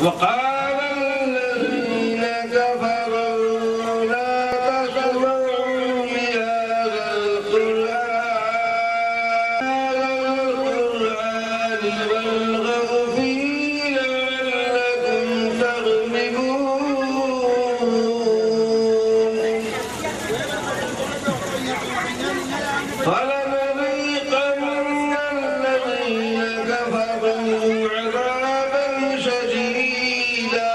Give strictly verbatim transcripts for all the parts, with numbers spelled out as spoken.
وقال الذين كفروا لا تسمعوا لهذا القرآن والغوا فيه لعلكم تغلبون فلنذيقن الذين كفروا عذابا شديدا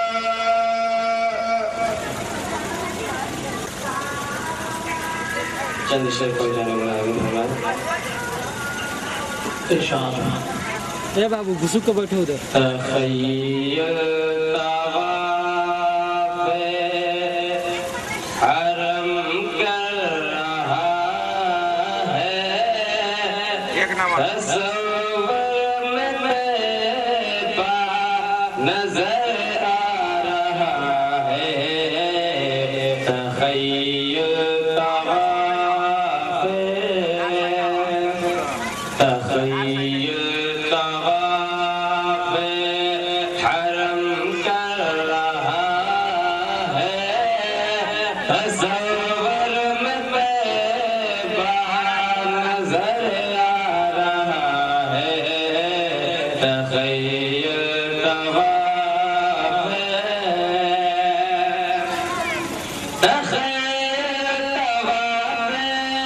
چند شعر پڑھ جانے والا ہے مولانا ارشاد اے بابو گھسو کے بیٹھے ادھر تخیل طواف حرم کر رہا ہے تصور میں طیبہ نظر آ رہا ہے تخیل طواف تخیل طواف حرم کر رہا ہے تصور میں طیبہ نظر آ رہا ہے تخیل طواف تخیل طواف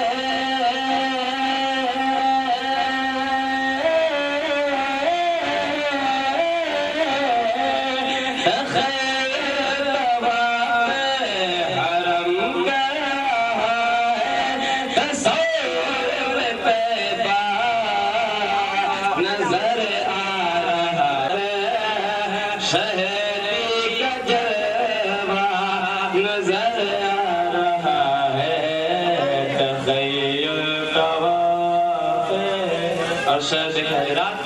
نظر آ رہا ہے شہری کا جلوہ نظر آ رہا ہے تخیل طواف اور شہر خیرات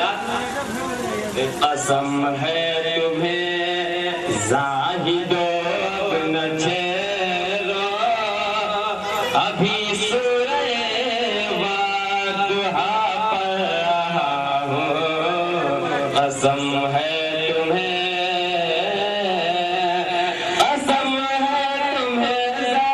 قسم ہے تمہیں زاہدو ابن چھیرو ابھی سورہ والضحیٰ پڑھ رہا ہوں قسم ہے تمہیں قسم ہے تمہیں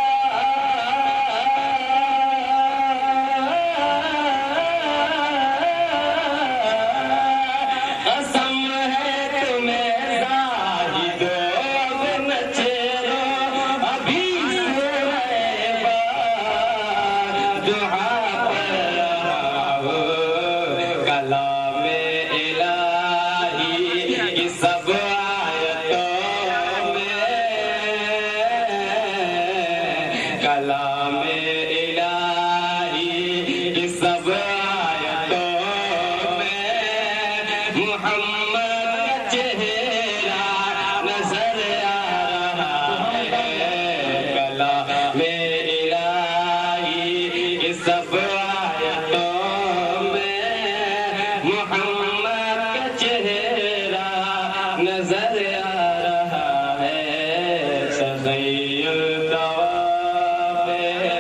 قسم ہے تمہیں زاہدو ابن چھیرو ابھی سورہ والضحیٰ پڑھ رہا ہوں کلام الہی کی سب آیتوں میں کلام الہی کی سب آیتوں میں محمد کا چہرہ نظر آ رہا ہے کلام الہی کی سب آیتوں میں محمد کا چہرہ نظر آ رہا ہے تخیل طواف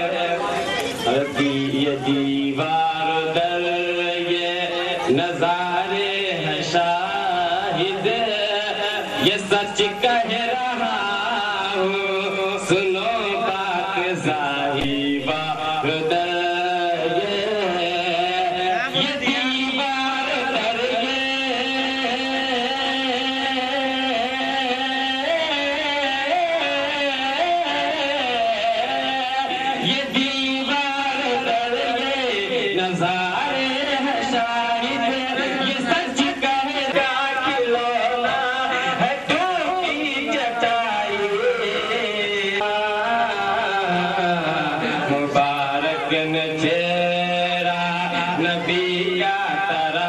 یہ دیوار در یہ نظارے ہیں شاہد یہ سچ کہہ رہا ہوں سنو بات زاہیوار در یہ دیوار در یہ دیوار در نظارے ہیں شاہد یہ سچ کہے گا کھلونا ہے ٹوٹی چٹائی مبارک نے چہرہ نبی کا طرح